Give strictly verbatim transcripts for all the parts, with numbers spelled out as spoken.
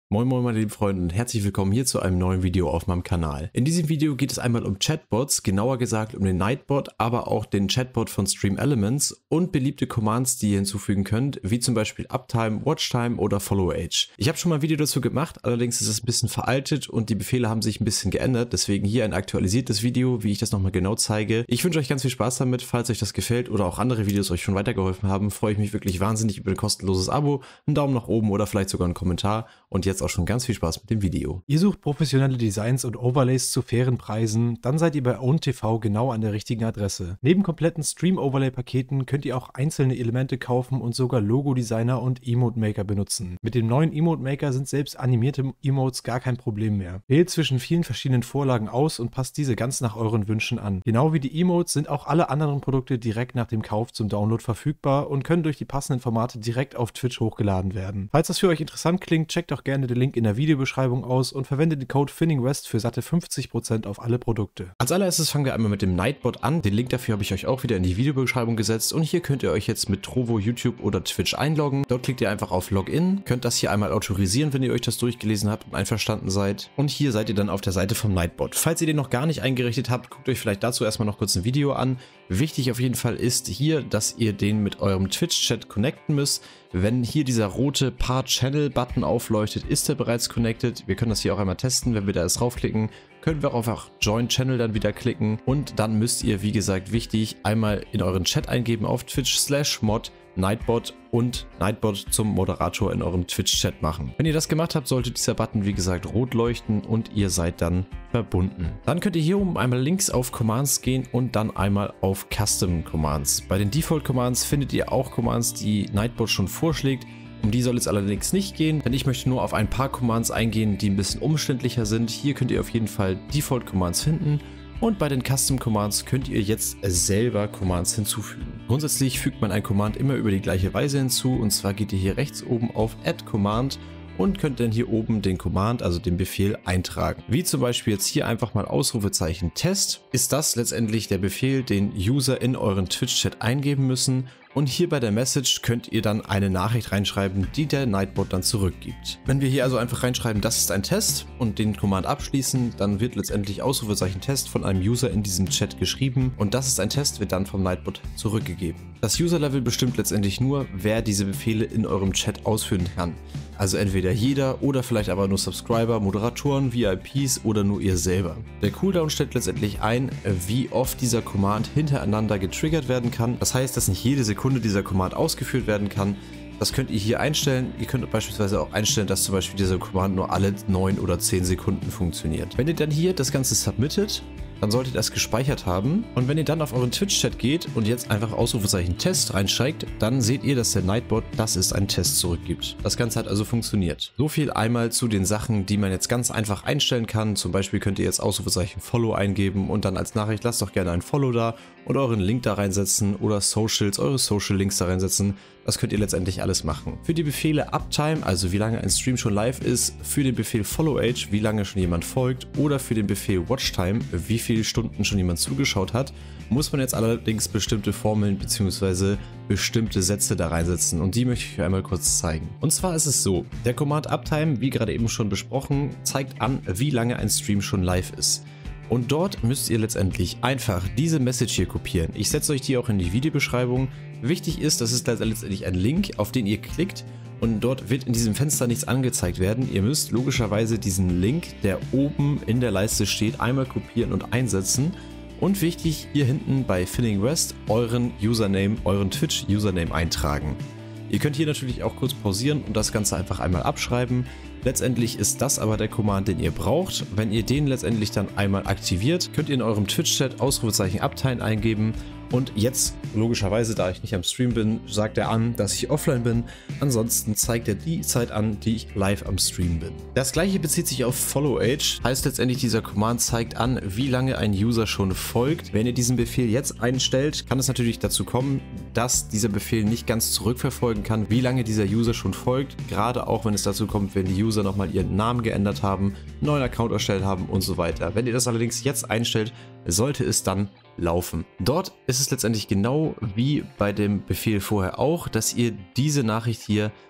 Moin moin meine lieben Freunde und herzlich willkommen hier zu einem neuen Video auf meinem Kanal. In diesem Video geht es einmal um Chatbots, genauer gesagt um den Nightbot, aber auch den Chatbot von Stream Elements und beliebte Commands, die ihr hinzufügen könnt, wie zum Beispiel Uptime, Watchtime oder Follow Age. Ich habe schon mal ein Video dazu gemacht, allerdings ist es ein bisschen veraltet und die Befehle haben sich ein bisschen geändert, deswegen hier ein aktualisiertes Video, wie ich das nochmal genau zeige. Ich wünsche euch ganz viel Spaß damit, falls euch das gefällt oder auch andere Videos euch schon weitergeholfen haben, freue ich mich wirklich wahnsinnig über ein kostenloses Abo, einen Daumen nach oben oder vielleicht sogar einen Kommentar und jetzt auch schon ganz viel Spaß mit dem Video. Ihr sucht professionelle Designs und Overlays zu fairen Preisen, dann seid ihr bei OwnTV genau an der richtigen Adresse. Neben kompletten Stream-Overlay-Paketen könnt ihr auch einzelne Elemente kaufen und sogar Logo-Designer und Emote-Maker benutzen. Mit dem neuen Emote-Maker sind selbst animierte Emotes gar kein Problem mehr. Wählt zwischen vielen verschiedenen Vorlagen aus und passt diese ganz nach euren Wünschen an. Genau wie die Emotes sind auch alle anderen Produkte direkt nach dem Kauf zum Download verfügbar und können durch die passenden Formate direkt auf Twitch hochgeladen werden. Falls das für euch interessant klingt, checkt doch gerne den Link in der Videobeschreibung aus und verwendet den Code FINNINGWEST für satte fünfzig Prozent auf alle Produkte. Als allererstes fangen wir einmal mit dem Nightbot an. Den Link dafür habe ich euch auch wieder in die Videobeschreibung gesetzt und hier könnt ihr euch jetzt mit Trovo, YouTube oder Twitch einloggen. Dort klickt ihr einfach auf Login, könnt das hier einmal autorisieren, wenn ihr euch das durchgelesen habt und einverstanden seid. Und hier seid ihr dann auf der Seite vom Nightbot. Falls ihr den noch gar nicht eingerichtet habt, guckt euch vielleicht dazu erstmal noch kurz ein Video an. Wichtig auf jeden Fall ist hier, dass ihr den mit eurem Twitch-Chat connecten müsst. Wenn hier dieser rote Part-Channel-Button aufleuchtet, ist er bereits connected. Wir können das hier auch einmal testen. Wenn wir da erst draufklicken, können wir auch einfach Join Channel dann wieder klicken. Und dann müsst ihr, wie gesagt, wichtig, einmal in euren Chat eingeben auf Twitch slash mod Nightbot und Nightbot zum Moderator in eurem Twitch-Chat machen. Wenn ihr das gemacht habt, sollte dieser Button, wie gesagt, rot leuchten und ihr seid dann verbunden. Dann könnt ihr hier oben einmal links auf Commands gehen und dann einmal auf Custom Commands. Bei den Default Commands findet ihr auch Commands, die Nightbot schon vorschlägt. Um die soll es allerdings nicht gehen, denn ich möchte nur auf ein paar Commands eingehen, die ein bisschen umständlicher sind. Hier könnt ihr auf jeden Fall Default Commands finden. Und bei den Custom Commands könnt ihr jetzt selber Commands hinzufügen. Grundsätzlich fügt man ein Command immer über die gleiche Weise hinzu, und zwar geht ihr hier rechts oben auf Add Command und könnt dann hier oben den Command, also den Befehl, eintragen. Wie zum Beispiel jetzt hier einfach mal Ausrufezeichen Test, ist das letztendlich der Befehl, den User in euren Twitch-Chat eingeben müssen. Und hier bei der Message könnt ihr dann eine Nachricht reinschreiben, die der Nightbot dann zurückgibt. Wenn wir hier also einfach reinschreiben, das ist ein Test und den Command abschließen, dann wird letztendlich Ausrufezeichen Test von einem User in diesem Chat geschrieben und das ist ein Test, wird dann vom Nightbot zurückgegeben. Das User-Level bestimmt letztendlich nur, wer diese Befehle in eurem Chat ausführen kann. Also entweder jeder oder vielleicht aber nur Subscriber, Moderatoren, V I Ps oder nur ihr selber. Der Cooldown stellt letztendlich ein, wie oft dieser Command hintereinander getriggert werden kann. Das heißt, dass nicht jede Sekunde dieser Command ausgeführt werden kann. Das könnt ihr hier einstellen. Ihr könnt beispielsweise auch einstellen, dass zum Beispiel dieser Command nur alle neun oder zehn Sekunden funktioniert. Wenn ihr dann hier das Ganze submittet, dann solltet ihr das gespeichert haben. Und wenn ihr dann auf euren Twitch-Chat geht und jetzt einfach Ausrufezeichen Test reinsteigt, dann seht ihr, dass der Nightbot das ist ein Test zurückgibt. Das Ganze hat also funktioniert. So viel einmal zu den Sachen, die man jetzt ganz einfach einstellen kann. Zum Beispiel könnt ihr jetzt Ausrufezeichen Follow eingeben und dann als Nachricht lasst doch gerne ein Follow da und euren Link da reinsetzen oder Socials, eure Social-Links da reinsetzen. Das könnt ihr letztendlich alles machen. Für die Befehle Uptime, also wie lange ein Stream schon live ist, für den Befehl Follow Age, wie lange schon jemand folgt, oder für den Befehl Watchtime, wie viele Stunden schon jemand zugeschaut hat, muss man jetzt allerdings bestimmte Formeln bzw. bestimmte Sätze da reinsetzen und die möchte ich euch einmal kurz zeigen. Und zwar ist es so, der Command Uptime, wie gerade eben schon besprochen, zeigt an, wie lange ein Stream schon live ist. Und dort müsst ihr letztendlich einfach diese Message hier kopieren. Ich setze euch die auch in die Videobeschreibung. Wichtig ist, das ist letztendlich ein Link, auf den ihr klickt und dort wird in diesem Fenster nichts angezeigt werden. Ihr müsst logischerweise diesen Link, der oben in der Leiste steht, einmal kopieren und einsetzen. Und wichtig, hier hinten bei FINNINGWEST euren Username, euren Twitch-Username eintragen. Ihr könnt hier natürlich auch kurz pausieren und das Ganze einfach einmal abschreiben. Letztendlich ist das aber der Command, den ihr braucht. Wenn ihr den letztendlich dann einmal aktiviert, könnt ihr in eurem Twitch-Chat Ausrufezeichen Uptime eingeben. Und jetzt, logischerweise, da ich nicht am Stream bin, sagt er an, dass ich offline bin. Ansonsten zeigt er die Zeit an, die ich live am Stream bin. Das gleiche bezieht sich auf Follow Age. Heißt letztendlich, dieser Command zeigt an, wie lange ein User schon folgt. Wenn ihr diesen Befehl jetzt einstellt, kann es natürlich dazu kommen, dass dieser Befehl nicht ganz zurückverfolgen kann, wie lange dieser User schon folgt. Gerade auch, wenn es dazu kommt, wenn die User nochmal ihren Namen geändert haben, einen neuen Account erstellt haben und so weiter. Wenn ihr das allerdings jetzt einstellt, sollte es dann laufen. Dort ist es letztendlich genau wie bei dem Befehl vorher auch, dass ihr diese Nachricht hier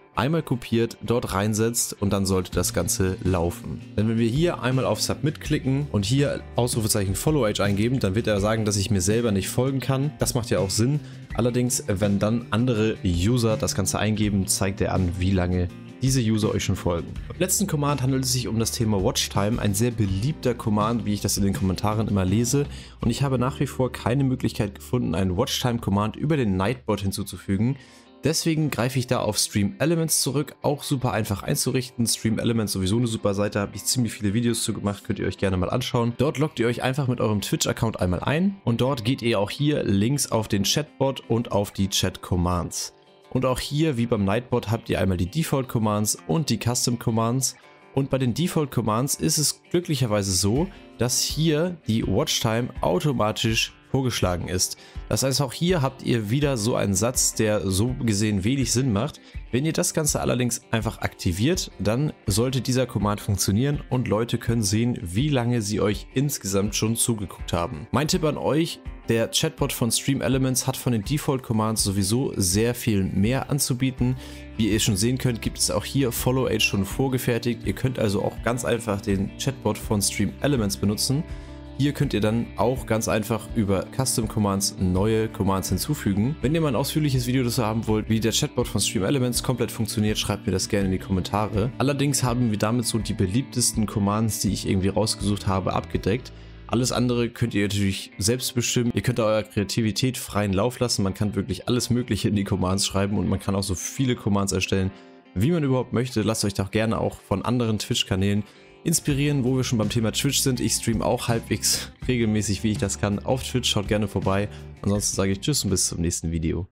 einmal kopiert, dort reinsetzt und dann sollte das Ganze laufen. Denn wenn wir hier einmal auf Submit klicken und hier Ausrufezeichen Follow Age eingeben, dann wird er sagen, dass ich mir selber nicht folgen kann. Das macht ja auch Sinn. Allerdings, wenn dann andere User das Ganze eingeben, zeigt er an, wie lange diese User euch schon folgen. Beim letzten Command handelt es sich um das Thema Watchtime, ein sehr beliebter Command, wie ich das in den Kommentaren immer lese, und ich habe nach wie vor keine Möglichkeit gefunden, einen Watchtime-Command über den Nightbot hinzuzufügen. Deswegen greife ich da auf Stream Elements zurück, auch super einfach einzurichten. Stream Elements sowieso eine super Seite, habe ich ziemlich viele Videos zu gemacht, könnt ihr euch gerne mal anschauen. Dort loggt ihr euch einfach mit eurem Twitch-Account einmal ein und dort geht ihr auch hier links auf den Chatbot und auf die Chat-Commands. Und auch hier, wie beim Nightbot, habt ihr einmal die Default Commands und die Custom Commands. Und bei den Default Commands ist es glücklicherweise so, dass hier die Watchtime automatisch vorgeschlagen ist. Das heißt, auch hier habt ihr wieder so einen Satz, der so gesehen wenig Sinn macht. Wenn ihr das Ganze allerdings einfach aktiviert, dann sollte dieser Command funktionieren und Leute können sehen, wie lange sie euch insgesamt schon zugeguckt haben. Mein Tipp an euch: Der Chatbot von Stream Elements hat von den Default Commands sowieso sehr viel mehr anzubieten. Wie ihr schon sehen könnt, gibt es auch hier Follow Age schon vorgefertigt. Ihr könnt also auch ganz einfach den Chatbot von Stream Elements benutzen. Hier könnt ihr dann auch ganz einfach über Custom Commands neue Commands hinzufügen. Wenn ihr mal ein ausführliches Video dazu haben wollt, wie der Chatbot von Stream Elements komplett funktioniert, schreibt mir das gerne in die Kommentare. Allerdings haben wir damit so die beliebtesten Commands, die ich irgendwie rausgesucht habe, abgedeckt. Alles andere könnt ihr natürlich selbst bestimmen. Ihr könnt eurer Kreativität freien Lauf lassen. Man kann wirklich alles Mögliche in die Commands schreiben und man kann auch so viele Commands erstellen, wie man überhaupt möchte. Lasst euch doch gerne auch von anderen Twitch-Kanälen inspirieren, wo wir schon beim Thema Twitch sind. Ich streame auch halbwegs regelmäßig, wie ich das kann, auf Twitch. Schaut gerne vorbei. Ansonsten sage ich Tschüss und bis zum nächsten Video.